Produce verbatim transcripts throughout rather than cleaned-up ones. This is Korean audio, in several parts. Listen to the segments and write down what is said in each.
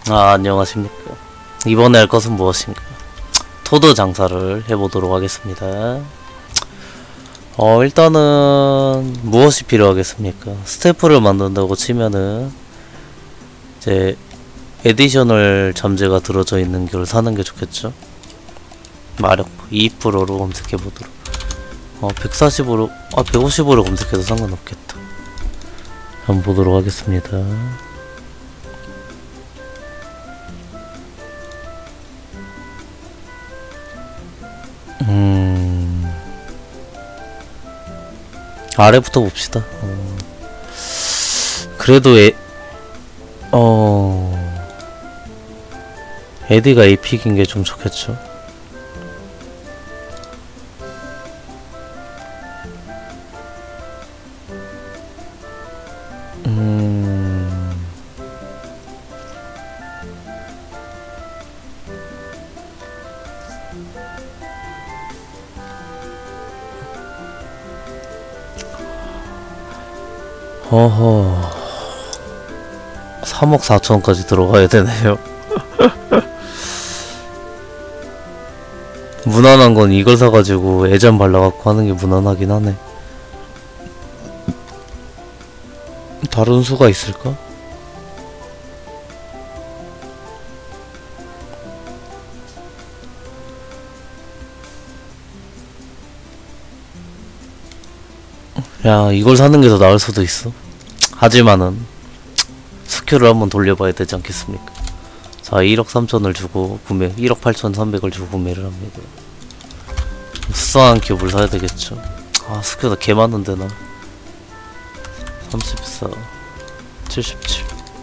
아, 안녕하십니까. 이번에 할 것은 무엇인가? 토드 장사를 해보도록 하겠습니다. 어, 일단은 무엇이 필요하겠습니까? 스태프를 만든다고 치면은 이제 에디셔널 잠재가 들어져 있는 걸 사는 게 좋겠죠? 마력 이십 퍼센트로 검색해보도록. 어, 백사십으로, 아, 백오십으로 검색해도 상관없겠다. 한번 보도록 하겠습니다. 음, 아래부터 봅시다. 어, 그래도 에, 어, 에디가 에이픽인 게 좀 좋겠죠? 음, 어허, 삼억 사천까지 들어가야 되네요. 무난한 건 이걸 사가지고 애전 발라갖고 하는 게 무난하긴 하네. 다른 수가 있을까? 야, 이걸 사는 게 더 나을 수도 있어. 하지만은 스큐를 한번 돌려봐야 되지 않겠습니까? 자, 일억 삼천을 주고 구매, 일억 팔천삼백을 주고 구매를 합니다. 수상한 큐브를 사야 되겠죠. 아, 스큐가 개 많은데 나. 삼십사, 칠십칠.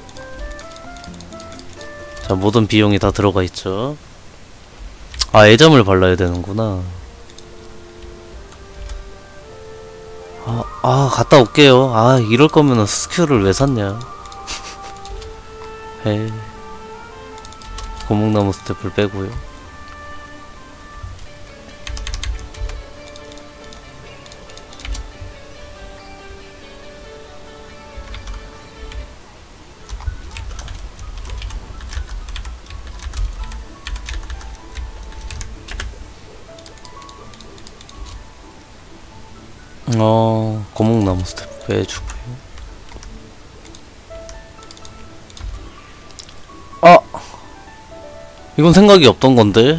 자, 모든 비용이 다 들어가 있죠. 아, 애점을 발라야 되는구나. 아, 아, 갔다 올게요. 아, 이럴 거면은 스큐를 왜 샀냐. 에이. 고목나무 스텝을 빼고요. 어, 고목나무 스텝 빼주고요. 아! 이건 생각이 없던 건데?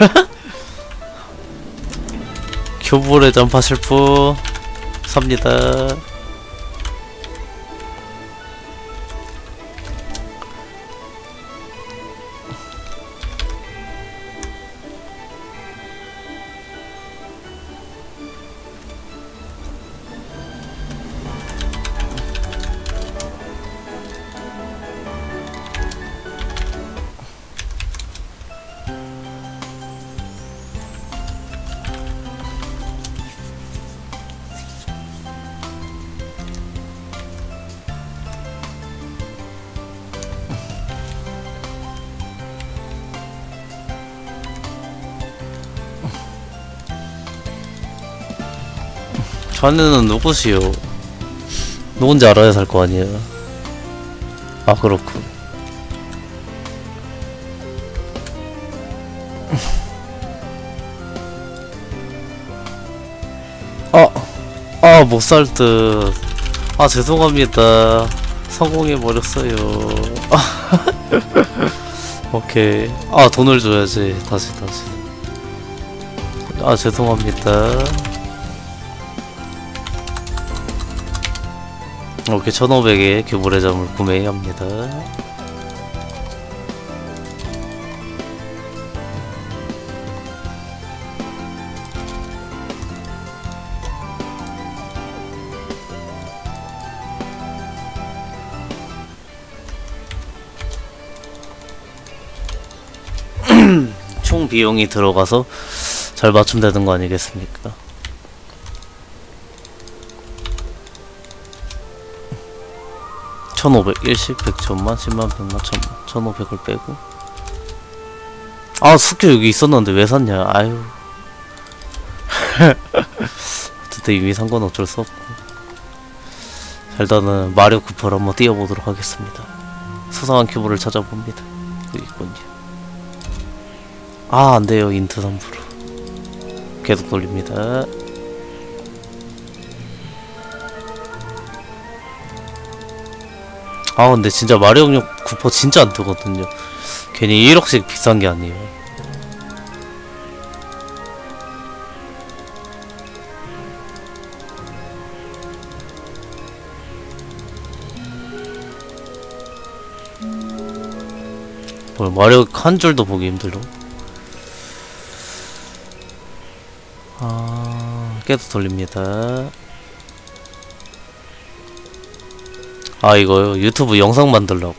교불의 전파 실프 삽니다. 자네는 누구시오? 누군지 알아야 살 거 아니야. 아, 그렇군. 아, 아, 못 살 듯. 아, 죄송합니다. 성공해버렸어요. 오케이. 아, 돈을 줘야지. 다시, 다시. 아, 죄송합니다. 이렇게 천오백에 교불의 점을 구매해야 합니다. 총 비용이 들어가서 잘 맞춤되는 거 아니겠습니까? 천오백, 일십, 백, 천만, 십만, 백만, 천만, 천오백을 빼고. 아, 스큐 여기 있었는데 왜 샀냐. 아유. 어쨌든 이미 산 건 어쩔 수 없고. 자, 일단은 마리오 쿠퍼를 한번 띄워보도록 하겠습니다. 수상한 큐브를 찾아봅니다. 여기 있군요. 아 안돼요. 인트 삼 퍼센트 계속 돌립니다. 아 근데 진짜 마력력 구 퍼센트 진짜 안 뜨거든요. 괜히 일억씩 비싼게 아니에요. 뭘 마력 한 줄도 보기 힘들어. 아 계속 돌립니다. 아 이거요 유튜브 영상 만들라고.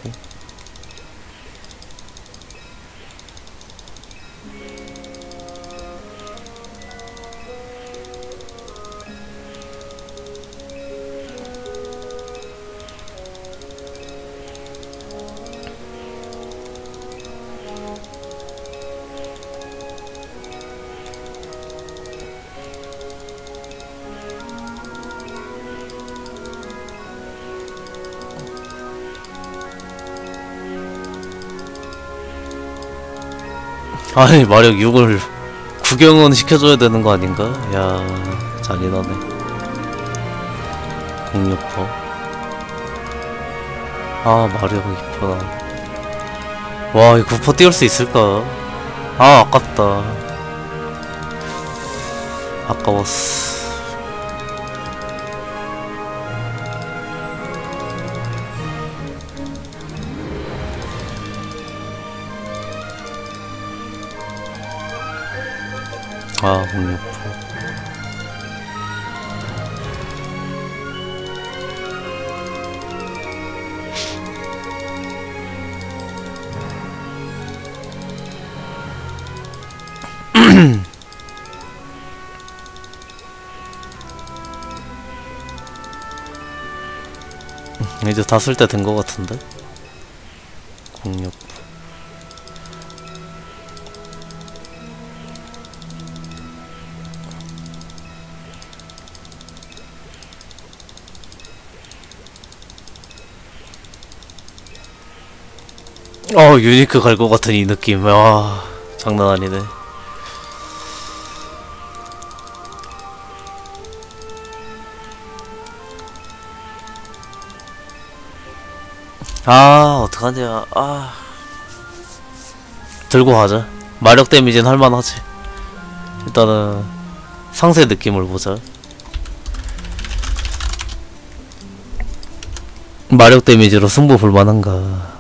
아니 마력 육을 구경은 시켜줘야 되는 거 아닌가? 야 잔인하네. 공육 퍼센트. 아 마력 이 퍼센트. 와 이 구 퍼센트 띄울 수 있을까? 아 아깝다. 아까웠어. 아 공육 퍼센트. 이제 다 쓸 때 된 거 같은데? 공육 어 유니크 갈 것 같은 이 느낌. 와 장난 아니네. 아 어떡하냐. 아 들고 가자. 마력 데미지는 할만하지. 일단은 상세 느낌을 보자. 마력 데미지로 승부 볼만한가.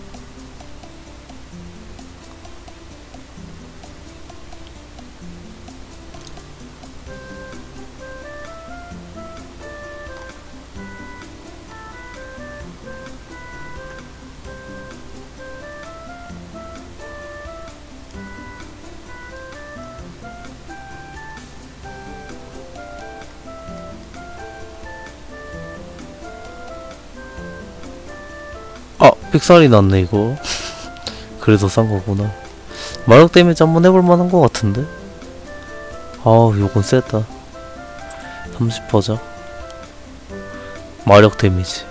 아 픽살이 났네 이거. 그래서 산 거구나. 마력 데미지 한번 해볼 만한 거 같은데. 아우 요건 셌다. 삼십 퍼센트 마력 데미지.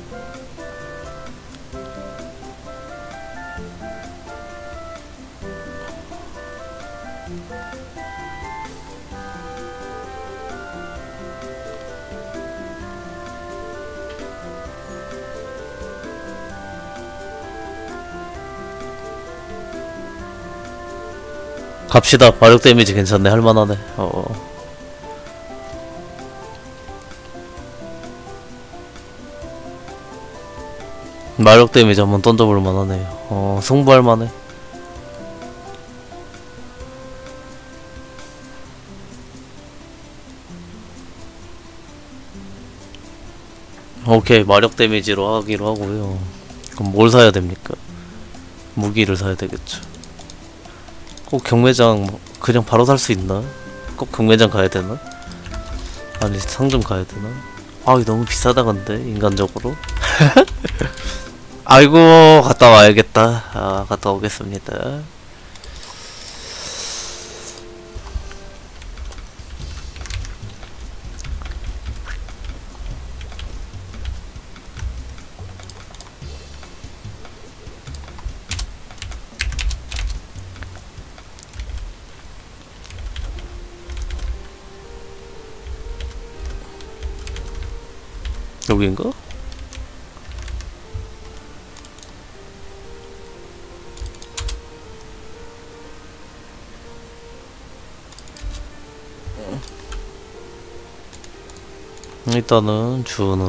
갑시다. 마력 데미지 괜찮네. 할만하네. 어. 마력 데미지 한번 던져볼 만하네요. 어, 승부할 만해. 오케이, 마력 데미지로 하기로 하고요. 그럼 뭘 사야 됩니까? 무기를 사야 되겠죠. 꼭 경매장 그냥 바로 살 수 있나? 꼭 경매장 가야 되나? 아니 상점 가야 되나? 아 이거 너무 비싸다 근데 인간적으로. 아이고 갔다 와야겠다. 아 갔다 오겠습니다. 여기인가? 일단은 주원으로.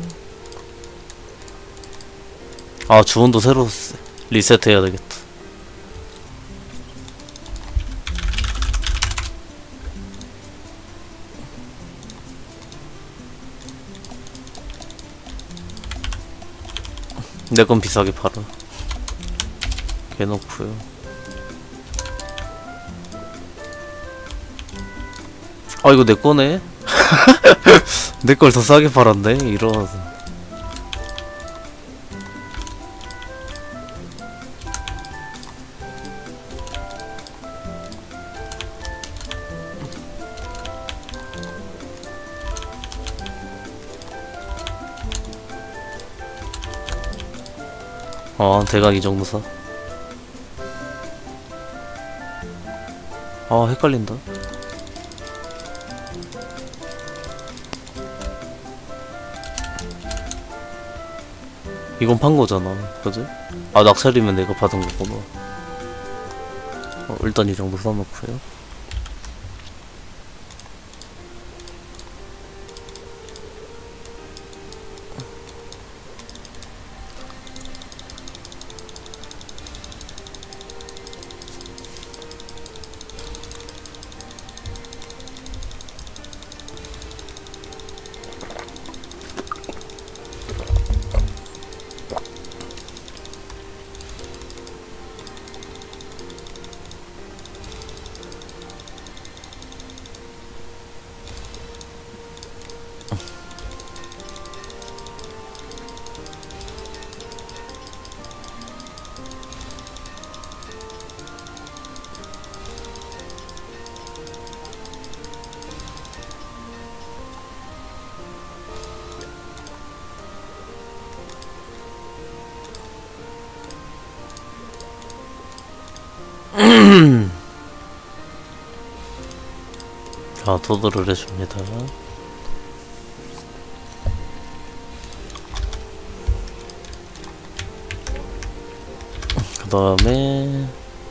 아, 주원도 새로 리셋 해야 되겠다. 내 건 비싸게 팔아. 개놓고요. 아, 이거 내 거네? 내 걸 더 싸게 팔았네? 이런. 아, 대강 이 정도 사. 아, 헷갈린다. 이건 판 거잖아, 그지? 아, 낙찰이면 내가 받은 거구나. 어, 일단 이 정도 써놓고요. 자, 도도를 해줍니다. 그 다음에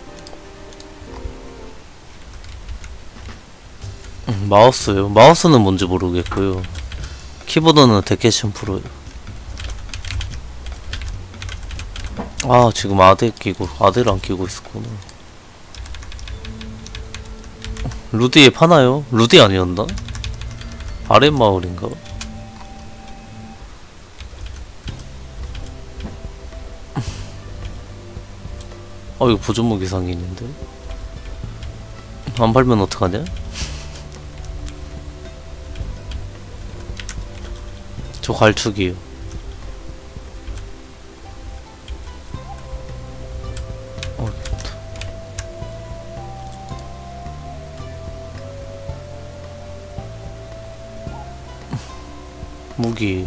마우스요. 마우스는 뭔지 모르겠고요. 키보드는 데캐션 프로요. 아, 지금 아대 끼고 아대를 안 끼고 있었구나. 루디에 파나요? 루디 아니었나? 아랫마을인가? 아, 이거 보존목 이상이 있는데? 안 팔면 어떡하냐? 저 갈축이에요. 어, 무기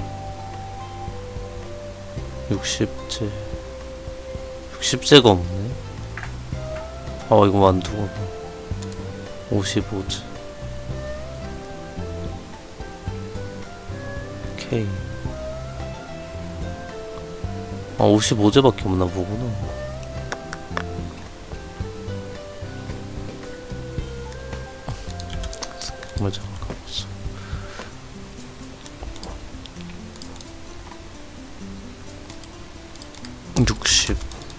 육십째 육십째가 없네. 아, 이거 만두구나. 오십오째 K. 아, 오십오제밖에 없나 보구나. 맞아, 가보자. 육십.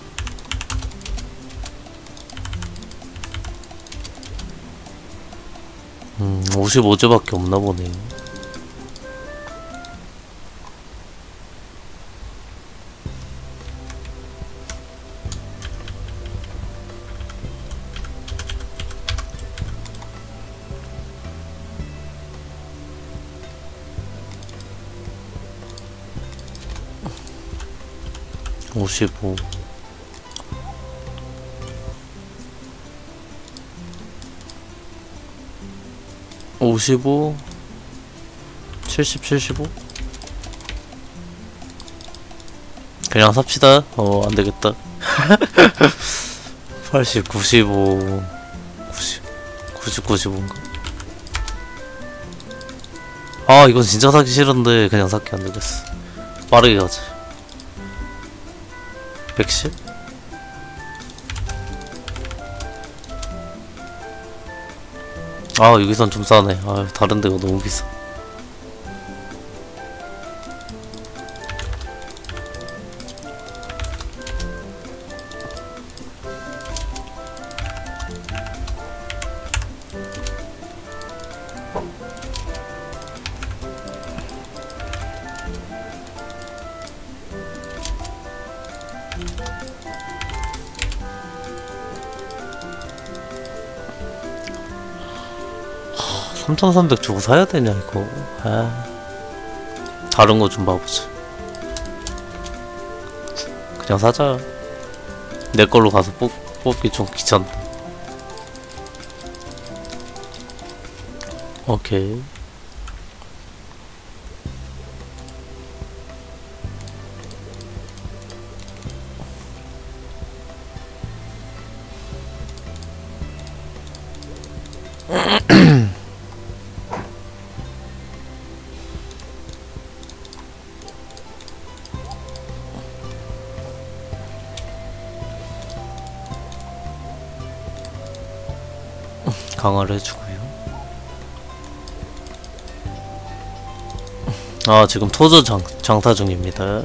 음, 오십오제밖에 없나 보네. 오십오. 오십오. 칠십, 칠십오? 그냥 삽시다. 어, 안되겠다. 팔십, 구십오, 구십, 구십, 구십오인가? 아 이건 진짜 사기 싫은데 그냥 사기 안되겠어. 빠르게 가자. 백십? 아 여기선 좀 싸네. 아 다른 데가 너무 비싸. 삼천삼백 주고 사야 되냐 이거. 아 다른 거 좀 봐보자. 그냥 사자. 내 걸로 가서 뽑, 뽑기 좀 귀찮다. 오케이. 강화를 해주고요. 아 지금 토저 장, 장타 중입니다.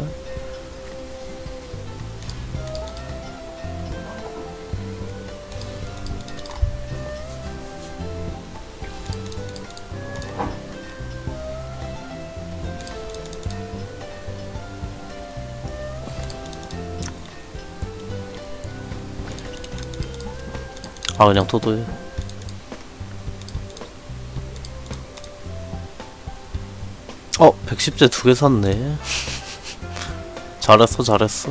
아 그냥 토도해. 어 백십 제 두 개 샀네. 잘했어 잘했어.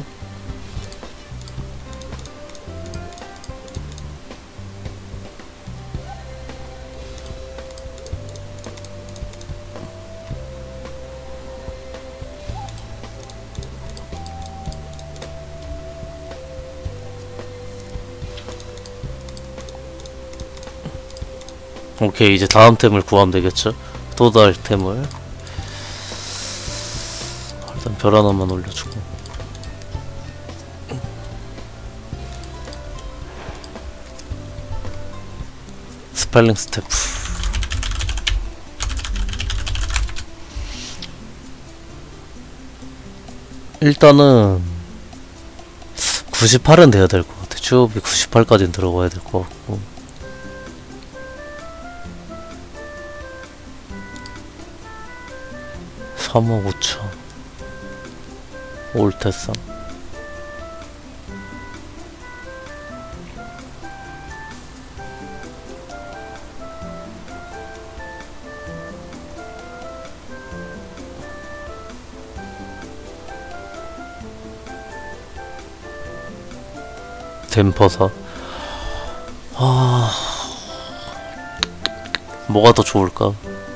오케이 이제 다음 템을 구하면 되겠죠? 도달 템을. 일단 별 하나만 올려주고. 스펠링 스태프. 일단은 구십팔은 돼야 될 것 같아. 취업이 구십팔까지는 들어가야 될 것 같고. 삼억 오천. 올테쌈. 댐퍼사. 아 뭐가 더 좋을까?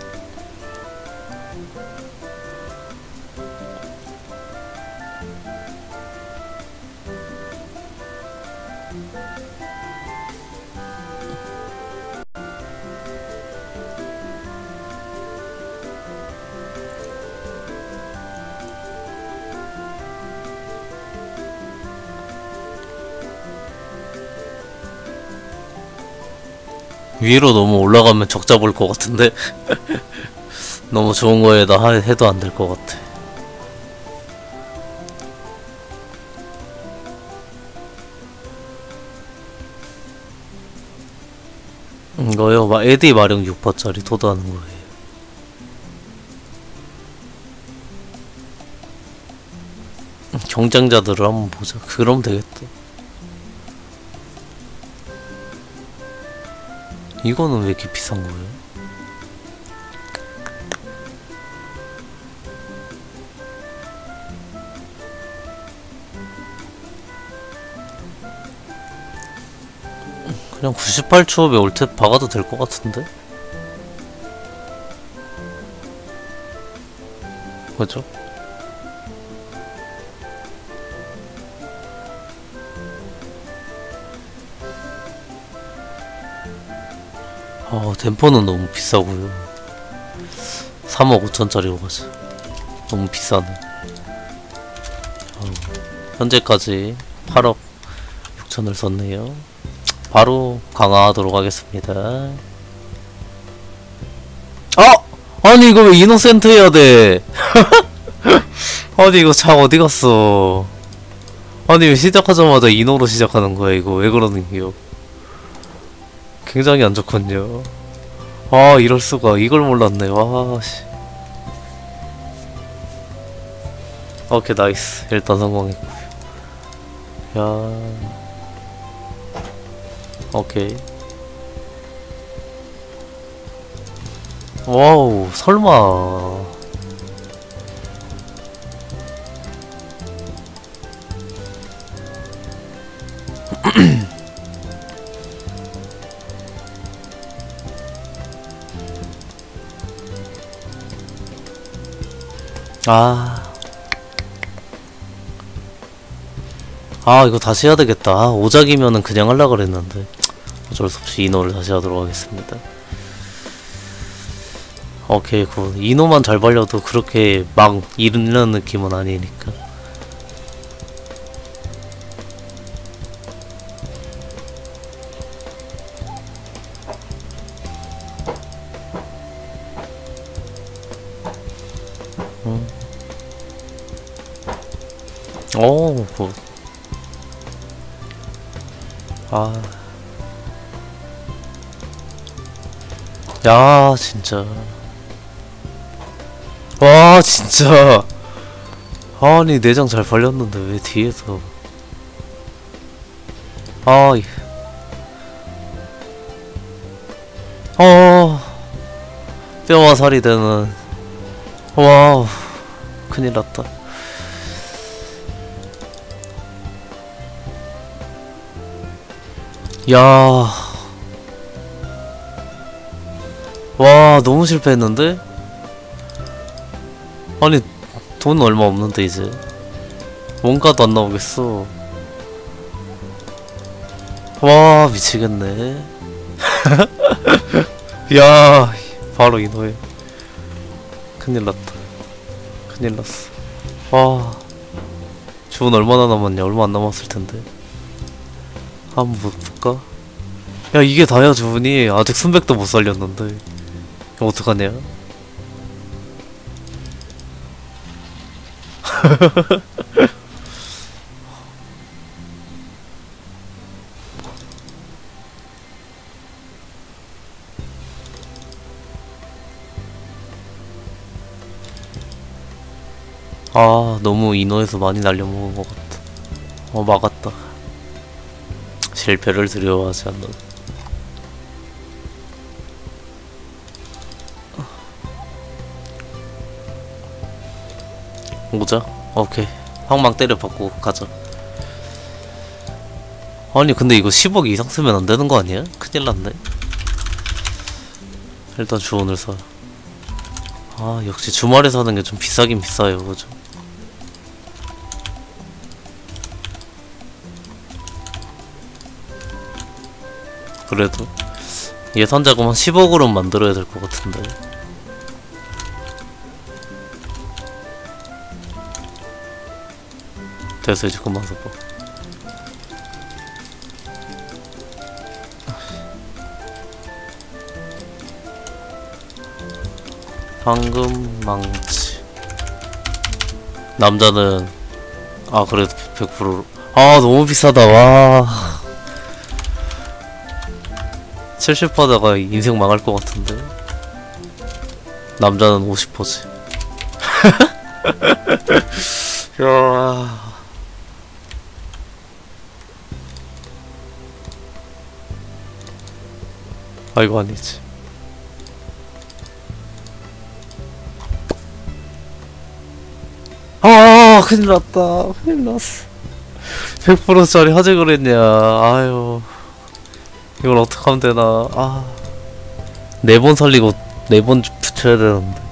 위로 너무 올라가면 적자 볼 것 같은데. 너무 좋은 거에다 하, 해도 안 될 것 같아. 이거요 막 에디 마력 육 퍼센트짜리 도도하는 거예요. 경쟁자들을 한번 보자. 그럼 되겠다. 이거는 왜 이렇게 비싼 거예요? 그냥 구십팔 초업에 올탭 박아도 될 것 같은데? 그죠? 아 댐퍼는 너무 비싸고요. 삼억 오천짜리로 가자. 너무 비싸네. 어, 현재까지 팔억 육천을 썼네요. 바로 강화하도록 하겠습니다. 어! 아니 이거 왜 이노센트 해야 돼? 아니 이거 작 어디 갔어? 아니 왜 시작하자마자 이노로 시작하는 거야 이거 왜 그러는 게요? 굉장히 안 좋군요. 아 이럴 수가 이걸 몰랐네. 와 씨. 오케이 나이스 일단 성공했고요. 야 오케이. 와우 설마. 아. 아 이거 다시 해야 되겠다. 아, 오작이면은 그냥 하려고 그랬는데 어쩔 수 없이 이노를 다시 하도록 하겠습니다. 오케이 굿. 이노만 잘 발려도 그렇게 막 잃는 느낌은 아니니까. 음. 오 굿. 아. 야, 진짜. 와, 진짜. 아니, 내장 잘 발렸는데 왜 뒤에서. 아, 이- 어. 뼈와 살이 되는. 와우. 큰일 났다. 야. 와 너무 실패했는데? 아니 돈 얼마 없는데 이제 원가도 안 나오겠어. 와 미치겠네. 야 바로 이노해. 큰일 났다. 큰일 났어. 와 주문 얼마나 남았냐. 얼마 안 남았을 텐데. 한번 볼까? 야 이게 다야 주문이. 아직 순백도 못 살렸는데 이거 어떡하냐? 아 너무 인어에서 많이 날려먹은 것 같다. 어 막았다. 실패를 두려워하지 않는. 오자. 오케이 황망 때려 받고 가자. 아니 근데 이거 십억 이상 쓰면 안 되는 거 아니야? 큰일 났네. 일단 주원을 사. 아 역시 주말에 사는 게 좀 비싸긴 비싸요. 그죠? 그래도 예산 자금 한 십억으로 만들어야 될 것 같은데. 됐어 이제 그만 써봐. 황금 망치. 남자는 아 그래도 백 퍼센트로. 아 너무 비싸다. 와 칠십 퍼센트다가 인생 망할 것 같은데. 남자는 오십 퍼센트지. 야 아 이거 아니지. 아 큰일 났다. 큰일 났어. 백 퍼센트짜리 하지 그랬냐. 아유 이걸 어떡하면 되나. 아 네 번 살리고 네 번 붙여야 되는데.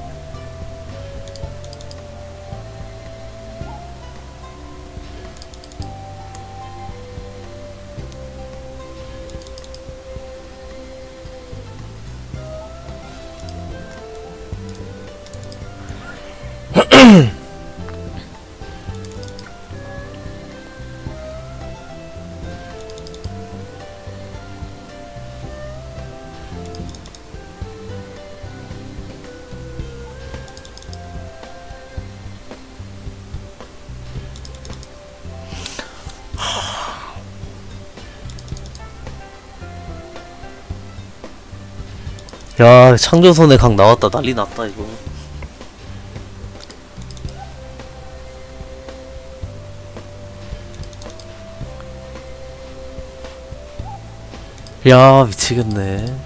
야, 창조선의 강 나왔다. 난리 났다 이거. 야, 미치겠네.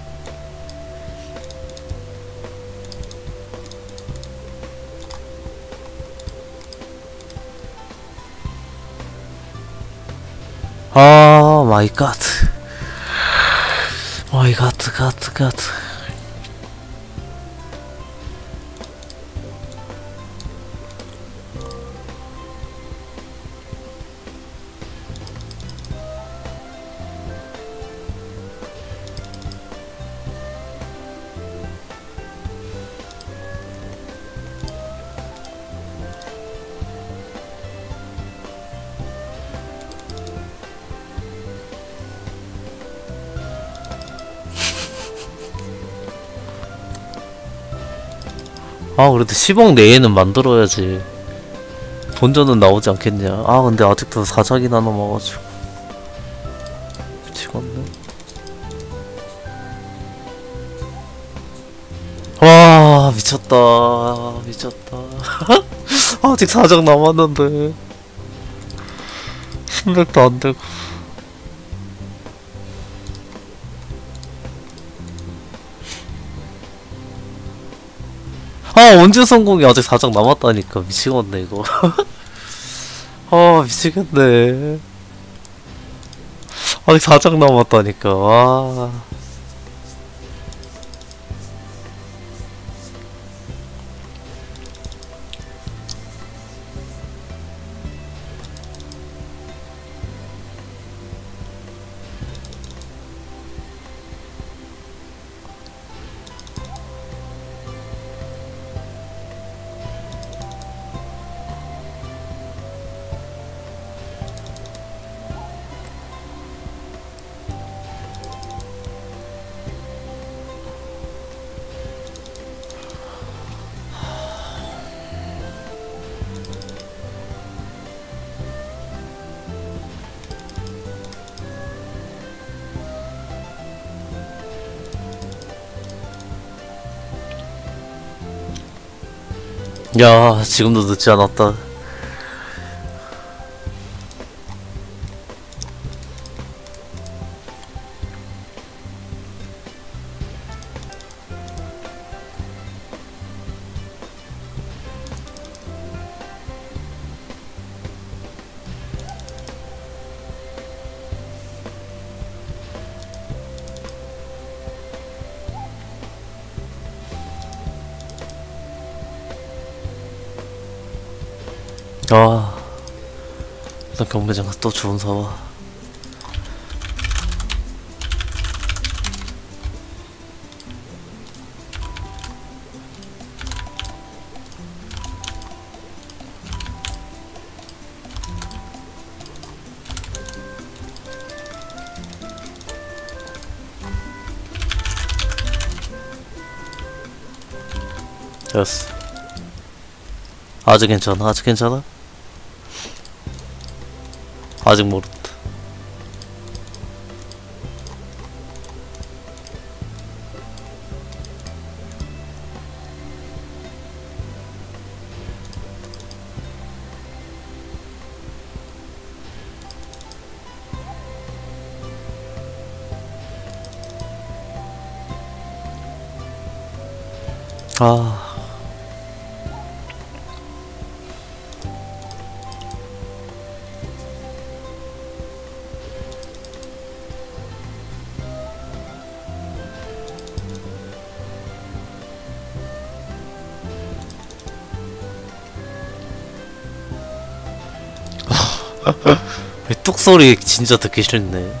아, 마이 갓. 마이 갓, 갓, 갓. 아, 그래도 십억 내에는 만들어야지 본전은 나오지 않겠냐. 아, 근데 아직도 사작이나 넘어가지고 미치겠네. 와, 미쳤다. 미쳤다. 아직 사작 남았는데 신백도 안되고. 아, 언제 성공이 아직 사장 남았다니까. 미치겠네 이거. 아, 미치겠네. 아직 사장 남았다니까. 와. 야, 지금도 늦지 않았다. 아, 일단 경매장 가서 또 주문 사와. 됐어. 아직 괜찮아, 아직 괜찮아? 아직 모른다. 아, 뚝소리 진짜 듣기 싫네.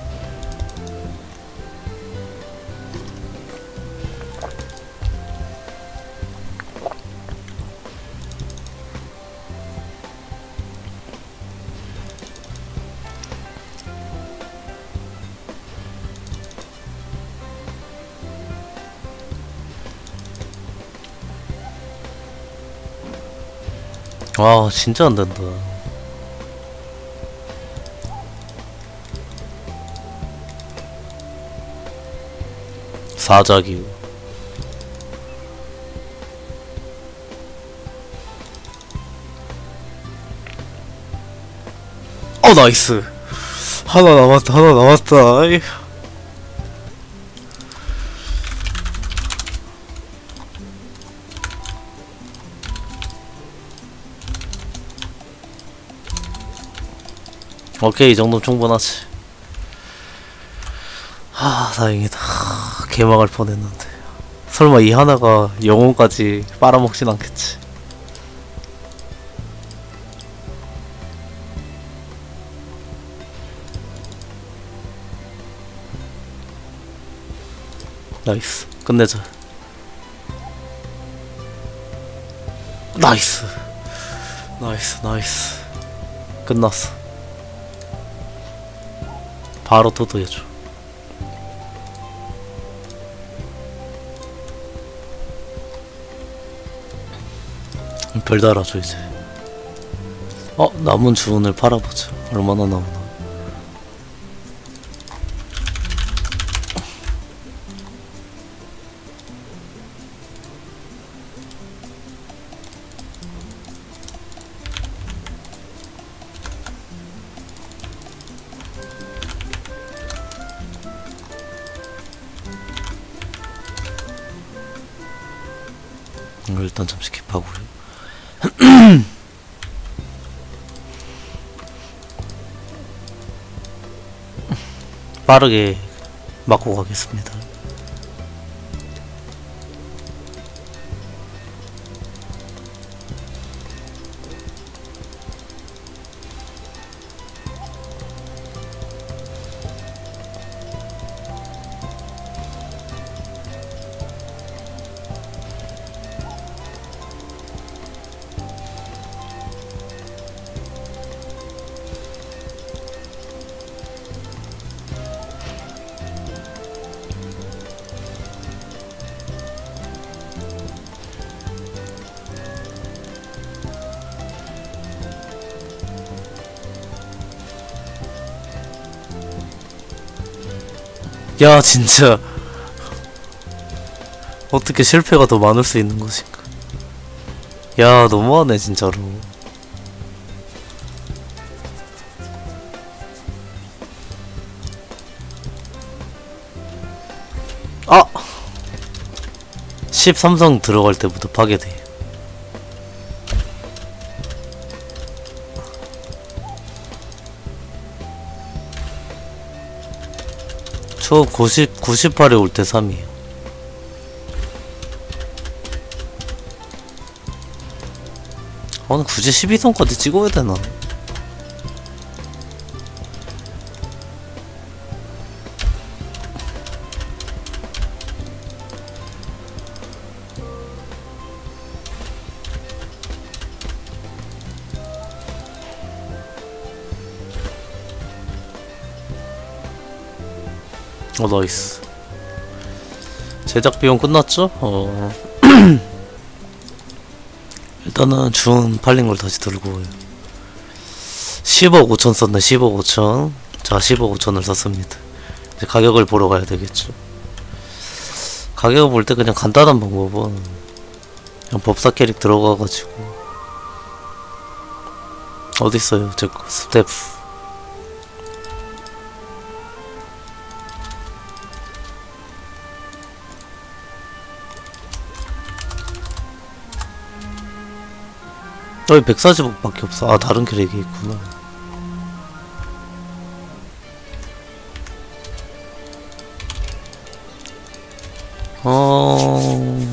와, 진짜 안 된다. 사자기우. 어 나이스. 하나 남았다 하나 남았다. 아이. 오케이 이 정도면 충분하지. 하 다행이다. 하, 개망할 뻔했는데. 설마 이 하나가 영혼까지 빨아먹진 않겠지. 나이스 끝내자. 나이스 나이스 나이스 끝났어. 바로 토도해줘. 별 달아줘 이제. 어 남은 주문을 팔아보자. 얼마나 남나. 이걸 일단 잠시 킵하고요. 빠르게 맞고 가겠습니다. 야 진짜 어떻게 실패가 더 많을 수 있는 것인가. 야 너무하네 진짜로. 아! 십삼 성 들어갈 때부터 파괴돼. 저 구십, 구십팔에 올 때 삼이에요. 아, 굳이 십이 성까지 찍어야 되나? 어 나이스. 제작 비용 끝났죠? 어 일단은 준 팔린 걸 다시 들고 십억 오천 썼네. 십억 오천. 자 십억 오천을 썼습니다. 이제 가격을 보러 가야 되겠죠. 가격을 볼 때 그냥 간단한 방법은 그냥 법사 캐릭 들어가가지고 어딨어요 제거 스텝. 왜 백사십억 밖에 없어? 아 다른 캐릭이 있구나. 어...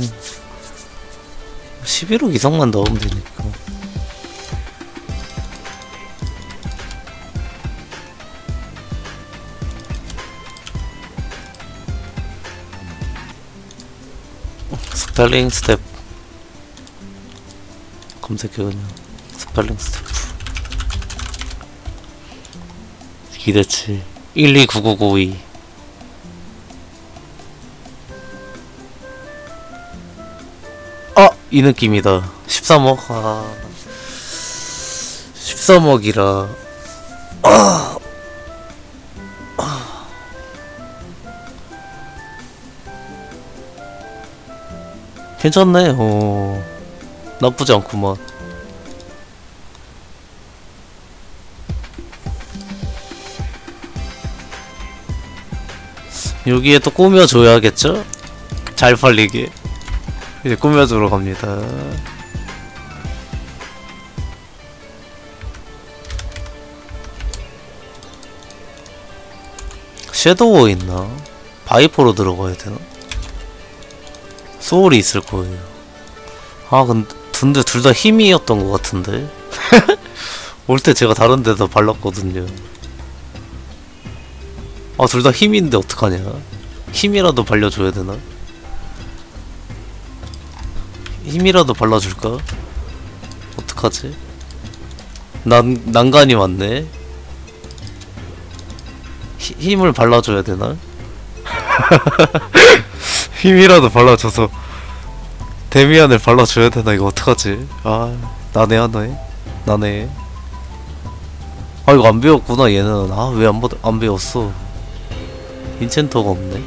십일억 이상만 넣으면 되니까. 스펠링 스텝 검색해 그냥 스펠링 스텝. 기대치 일이구구구이. 아! 이 느낌이다. 십삼억. 아... 십삼억이라 아... 아... 괜찮네. 어... 나쁘지 않구만. 여기에 또 꾸며줘야겠죠? 잘 팔리게 이제 꾸며주러 갑니다. 섀도우 있나? 바이퍼로 들어가야 되나? 소울이 있을 거예요. 아 근데, 근데 둘 다 힘이었던 것 같은데? 올 때 제가 다른 데다 발랐거든요. 아 둘 다 힘인데 어떡하냐? 힘이라도 발려줘야 되나? 힘이라도 발라줄까? 어떡하지? 난, 난간이 많네? 히, 힘을 발라줘야 되나? 힘이라도 발라줘서 데미안을 발라줘야 되나? 이거 어떡하지? 아 나네 하나에? 나네. 아 이거 안 배웠구나 얘는. 아 왜 안 안 배웠어? 인챈터가 없네.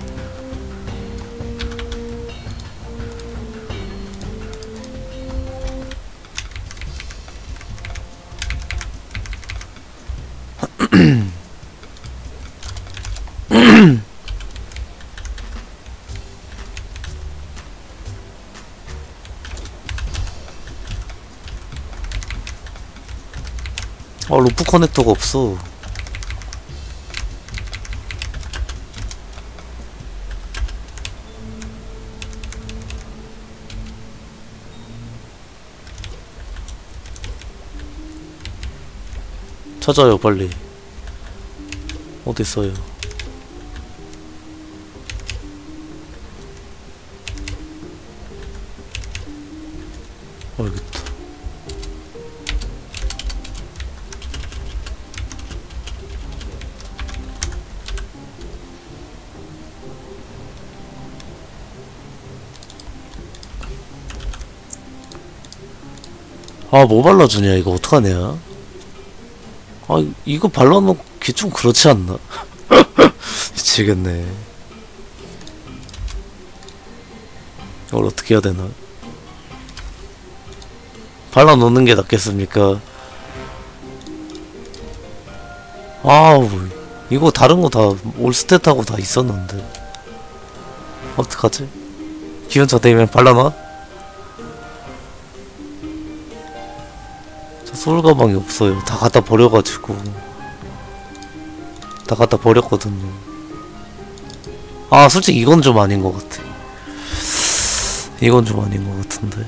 아 루프 커넥터가 없어. 찾아요 빨리. 어딨어요? 어 여기 있다. 아 뭐 발라주냐 이거 어떡하냐. 아 이거 발라놓기 좀 그렇지 않나? 미치겠네. 이걸 어떻게 해야 되나? 발라놓는 게 낫겠습니까? 아우 이거 다른 거 다 올스탯하고 다 있었는데 어떡하지? 기운차 되면 발라놔? 저 소울 가방이 없어요. 다 갖다 버려가지고 다 갖다 버렸거든요. 아 솔직히 이건 좀 아닌 것 같아. 이건 좀 아닌 것 같은데.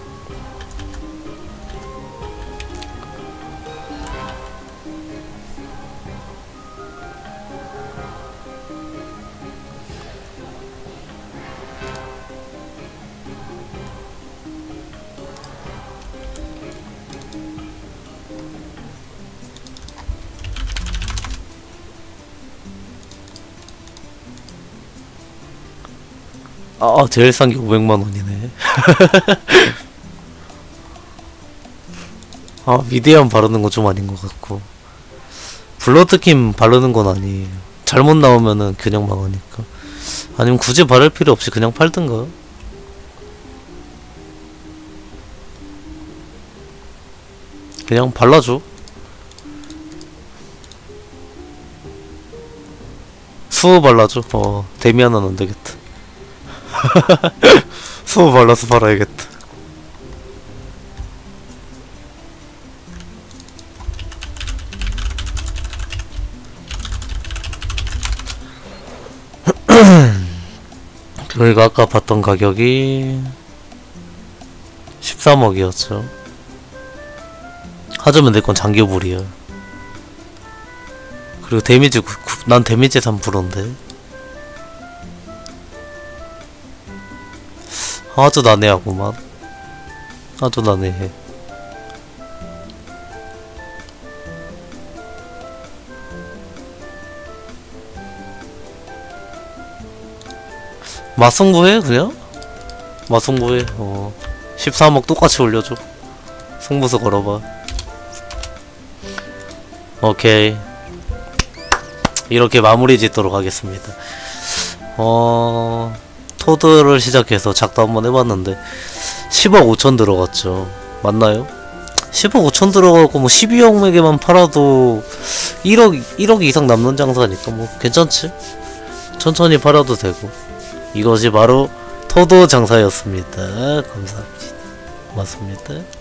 아 제일 싼 게 오백만 원이네. 아 미디엄 바르는 거 좀 아닌 것 같고 블러드킴 바르는 건 아니에요. 잘못 나오면은 그냥 망하니까. 아니면 굳이 바를 필요 없이 그냥 팔든가. 그냥 발라줘. 수호 발라줘. 어 데미안은 안되겠다. 수호 발라서 팔아야겠다. 저희가 아까 봤던 가격이 십삼억이었죠. 하자면 내 건 장교불이야. 그리고 데미지 구, 구, 난 데미지 삼 퍼센트인데 아주 난해하구만. 아주 난해해. 맞승부해 그냥? 맞승부해. 어 십삼억 똑같이 올려줘. 승부수 걸어봐. 오케이 이렇게 마무리 짓도록 하겠습니다. 어... 토드를 시작해서 작도 한번 해봤는데 십억 오천 들어갔죠. 맞나요? 십억 오천 들어가고 뭐 십이억 맥에만 팔아도 일억, 일억 이상 남는 장사니까 뭐 괜찮지? 천천히 팔아도 되고. 이것이 바로 토도 장사였습니다. 감사합니다. 고맙습니다.